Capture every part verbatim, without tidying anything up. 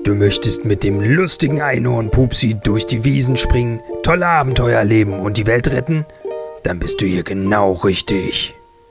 Du möchtest mit dem lustigen Einhorn Pupsi durch die Wiesen springen, tolle Abenteuer erleben und die Welt retten? Dann bist du hier genau richtig.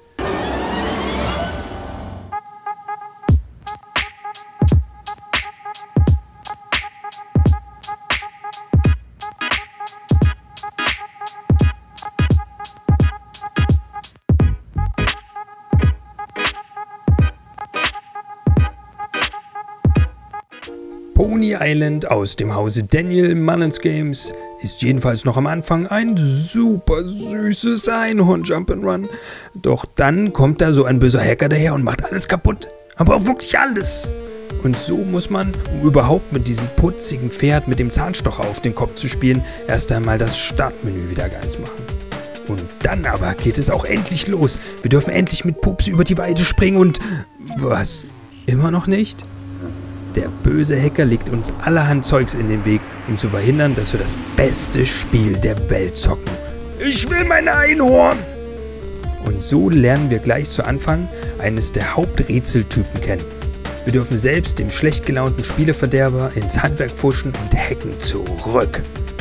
Pony Island aus dem Hause Daniel Mullins Games ist jedenfalls noch am Anfang ein super süßes Einhorn-Jump'n'Run. Doch dann kommt da so ein böser Hacker daher und macht alles kaputt. Aber auch wirklich alles. Und so muss man, um überhaupt mit diesem putzigen Pferd mit dem Zahnstocher auf den Kopf zu spielen, erst einmal das Startmenü wieder ganz machen. Und dann aber geht es auch endlich los. Wir dürfen endlich mit Pupsi über die Weide springen und... Was? Immer noch nicht? Der böse Hacker legt uns allerhand Zeugs in den Weg, um zu verhindern, dass wir das beste Spiel der Welt zocken. Ich will mein Einhorn! Und so lernen wir gleich zu Anfang eines der Haupträtseltypen kennen. Wir dürfen selbst dem schlecht gelaunten Spieleverderber ins Handwerk pfuschen und hacken zurück.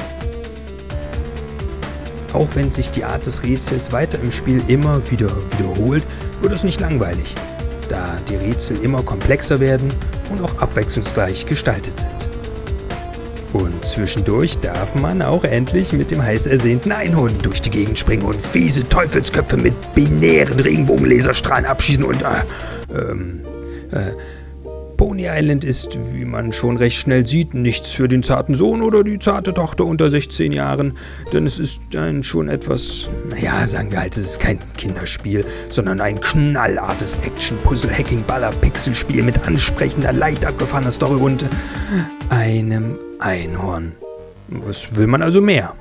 Auch wenn sich die Art des Rätsels weiter im Spiel immer wieder wiederholt, wird es nicht langweilig, da die Rätsel immer komplexer werden und auch abwechslungsreich gestaltet sind. Und zwischendurch darf man auch endlich mit dem heiß ersehnten Einhorn durch die Gegend springen und fiese Teufelsköpfe mit binären Regenbogenlaserstrahlen abschießen und äh, ähm, äh, Pony Island ist, wie man schon recht schnell sieht, nichts für den zarten Sohn oder die zarte Tochter unter sechzehn Jahren, denn es ist ein schon etwas, naja, sagen wir halt, es ist kein Kinderspiel, sondern ein knallartes Action-Puzzle-Hacking-Baller-Pixel-Spiel mit ansprechender, leicht abgefahrener Story und einem Einhorn. Was will man also mehr?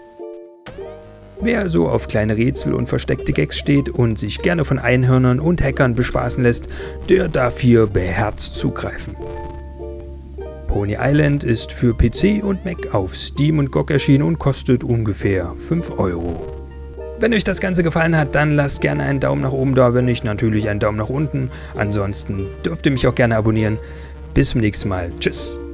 Wer so auf kleine Rätsel und versteckte Gags steht und sich gerne von Einhörnern und Hackern bespaßen lässt, der darf hier beherzt zugreifen. Pony Island ist für P C und Mac auf Steam und G O G erschienen und kostet ungefähr fünf Euro. Wenn euch das Ganze gefallen hat, dann lasst gerne einen Daumen nach oben da, wenn nicht, natürlich einen Daumen nach unten. Ansonsten dürft ihr mich auch gerne abonnieren. Bis zum nächsten Mal. Tschüss.